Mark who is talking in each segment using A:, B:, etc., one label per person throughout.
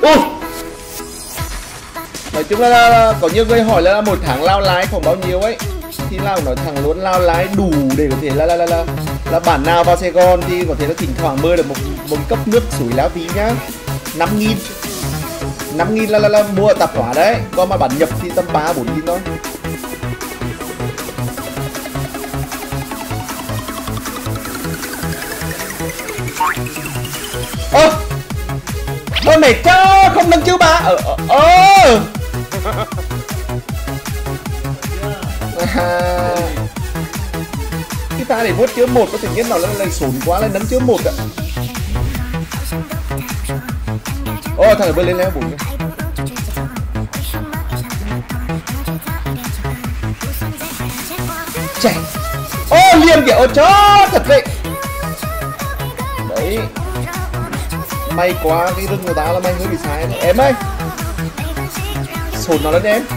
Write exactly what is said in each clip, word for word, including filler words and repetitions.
A: Ui. Nói chung là, là có nhiều người hỏi là một tháng lao lái khoảng bao nhiêu ấy, thì lao nói thẳng luôn, lao lái đủ để có thể là là là là, là bản nào vào Sài Gòn thì có thể là thỉnh thoảng mơ được một một cốc nước suối Lá Ví nhá, năm nghìn năm nghìn là, là là mua ở tạp hóa đấy, còn mà bản nhập thì tầm ba bốn nghìn thôi. Ơ ơ mày cho không nâng chưa ba ờ ờ ờ à. Cái pha này vuốt chứa một có thể nhiên nào lại sồn quá lên nấm chứa một ạ. Ô thằng này bơi lên leo bụng chạy. Ô liêm kìa, ô chó thật vậy đấy. May quá cái rừng người ta là may hơi bị sai đấy. Em ơi sồn nó lên em.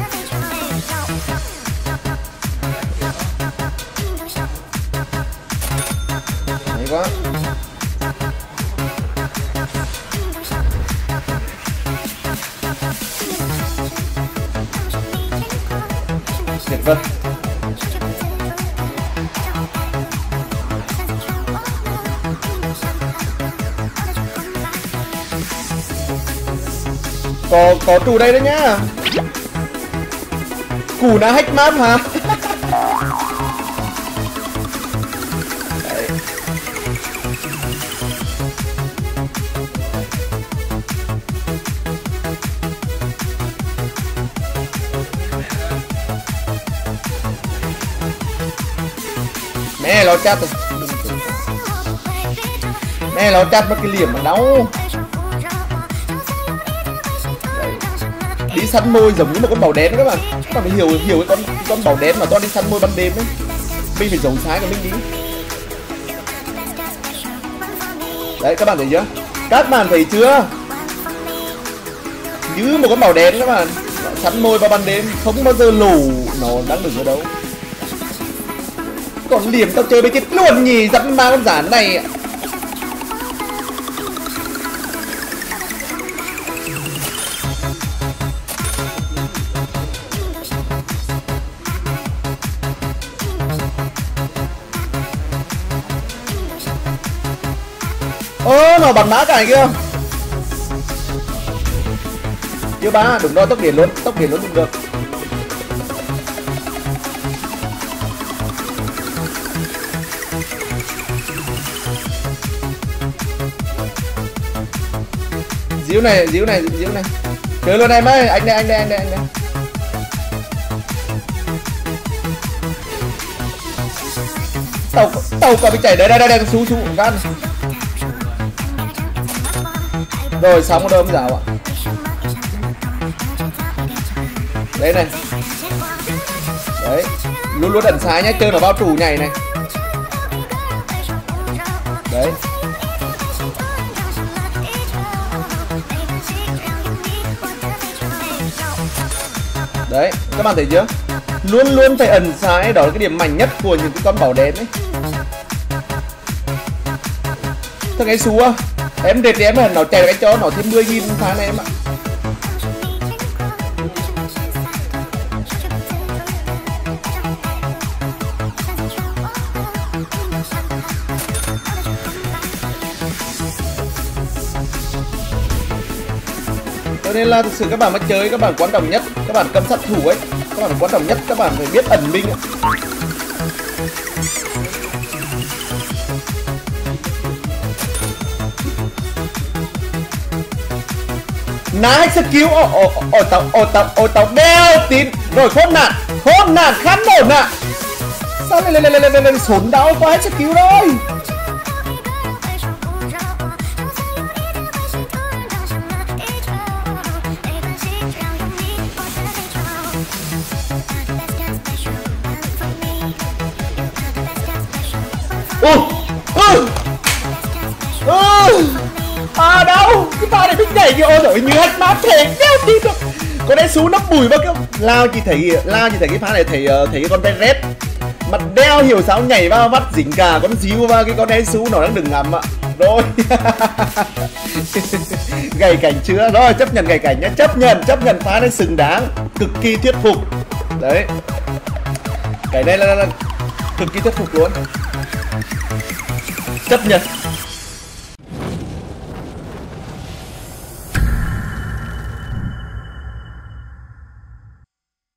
A: Hay quá. Tuyệt vời. Có có trụ đây đấy nhá. Củ đã hack map hả? Đấy. Mẹ nó chặt rồi. Mẹ nó chặt mất cái liềm mà đau. Đi săn môi giống như một con bào đén đó các bạn. Các bạn phải hiểu hiểu cái con con bào đén mà toàn đi săn môi ban đêm ấy. Mình phải giống trái của mình đi. Đấy các bạn thấy chưa? Các bạn thấy chưa? Như một con bào đén các bạn. Săn môi vào ban đêm không bao giờ lù nó đang đứng ở đâu. Còn liềm tao chơi với chết luôn nhỉ, dặn ma con giản này. Ơ nó bắn mã cái kia. Chưa ba, đúng rồi, tốc biển luôn, tốc biển luôn cũng được. Díu này, díu này, díu này. Chơi luôn em ơi, anh đây, anh đây, anh đây, anh đây. Tàu, tàu còn bị chảy đây, đây, đây, đây, xú, xú, gan. Rồi, xong một đơm rào ạ. Đấy này. Đấy, luôn luôn ẩn sai nhá, chơi nó vào trụ nhảy này. Đấy. Đấy, các bạn thấy chưa? Luôn luôn phải ẩn sai, đó là cái điểm mạnh nhất của những cái con bảo đen ấy. Thằng ấy xú à? Em đệt em là nó chạy cái cho nó thêm mười nghìn phá này em ạ. Cho nên là thực sự các bạn mà chơi, các bạn quan trọng nhất, các bạn cầm sát thủ ấy, các bạn quan trọng nhất các bạn phải biết ẩn mình ấy. Nice skill ở ở ở tàu ở tàu ở tàu đeo tín rồi khốn nạn khốn nạn khán nổn ạ. Sao lên lên lên lên lên lên sốn đau quá hết skill rồi. Ui ui ui à đâu cái pha này biết nhảy kìa, ôi giời như hết mát thiệt đeo tin được. Con đấy xuống nắp bùi bao kêu lao chỉ thấy lao chỉ thấy cái pha này thấy thấy cái con tay red mặt đeo hiểu sao nhảy vào mắt dính cả con díu vào cái con đấy xuống nó đang đừng ngắm ạ. rồi. Gầy cảnh chưa? Rồi chấp nhận gầy cảnh nhé. Chấp nhận, chấp nhận phá này xứng đáng. Cực kỳ thuyết phục. Đấy. Cái này là, là cực kỳ thuyết phục luôn. Chấp nhận.